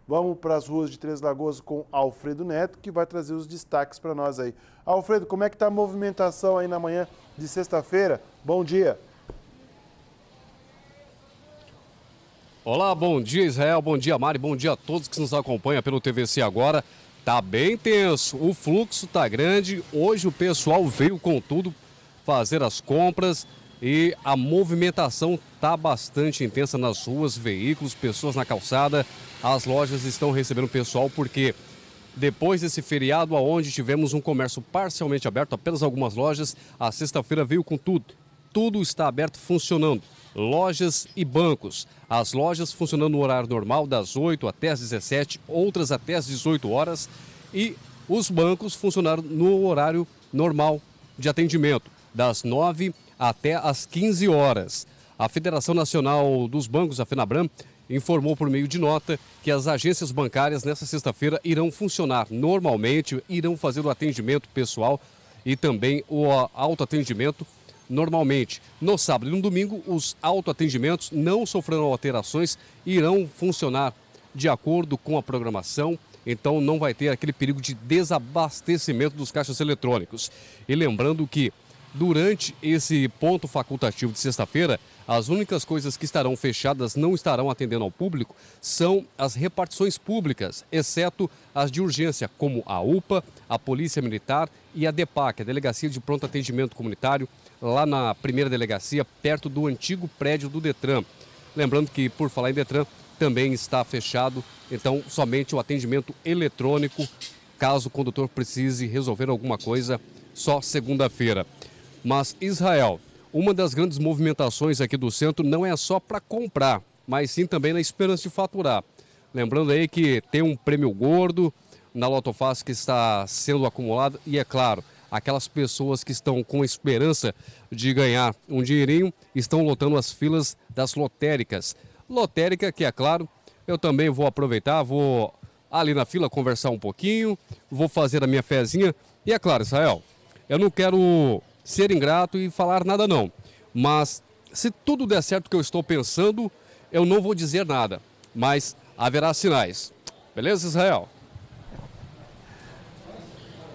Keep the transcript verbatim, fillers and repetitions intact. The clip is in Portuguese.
Vamos para as ruas de Três Lagoas com Alfredo Neto, que vai trazer os destaques para nós aí. Alfredo, como é que está a movimentação aí na manhã de sexta-feira? Bom dia. Olá, bom dia Israel, bom dia Mari, bom dia a todos que nos acompanham pelo T V C Agora. Tá bem tenso, o fluxo tá grande, hoje o pessoal veio com tudo fazer as compras e a movimentação tá bastante intensa nas ruas, veículos, pessoas na calçada. As lojas estão recebendo pessoal porque depois desse feriado onde tivemos um comércio parcialmente aberto, apenas algumas lojas, a sexta-feira veio com tudo. Tudo está aberto, funcionando. Lojas e bancos. As lojas funcionando no horário normal, das oito até as dezessete, outras até as dezoito horas. E os bancos funcionaram no horário normal de atendimento, das nove até as quinze horas. A Federação Nacional dos Bancos, a FENABRAM, informou por meio de nota que as agências bancárias nesta sexta-feira irão funcionar normalmente, irão fazer o atendimento pessoal e também o autoatendimento normalmente. No sábado e no domingo, os autoatendimentos não sofrerão alterações, irão funcionar de acordo com a programação, então não vai ter aquele perigo de desabastecimento dos caixas eletrônicos. E lembrando que durante esse ponto facultativo de sexta-feira, as únicas coisas que estarão fechadas, não estarão atendendo ao público, são as repartições públicas, exceto as de urgência, como a U P A, a Polícia Militar e a DEPAC, a Delegacia de Pronto Atendimento Comunitário, lá na primeira delegacia, perto do antigo prédio do Detran. Lembrando que, por falar em Detran, também está fechado, então somente o atendimento eletrônico, caso o condutor precise resolver alguma coisa, só segunda-feira. Mas Israel, uma das grandes movimentações aqui do centro não é só para comprar, mas sim também na esperança de faturar. Lembrando aí que tem um prêmio gordo na Loto Fácil que está sendo acumulado e, é claro, aquelas pessoas que estão com esperança de ganhar um dinheirinho estão lotando as filas das lotéricas. Lotérica que, é claro, eu também vou aproveitar, vou ali na fila conversar um pouquinho, vou fazer a minha fezinha. E é claro, Israel, eu não quero ser ingrato e falar nada não, mas se tudo der certo que eu estou pensando, eu não vou dizer nada, mas haverá sinais. Beleza, Israel?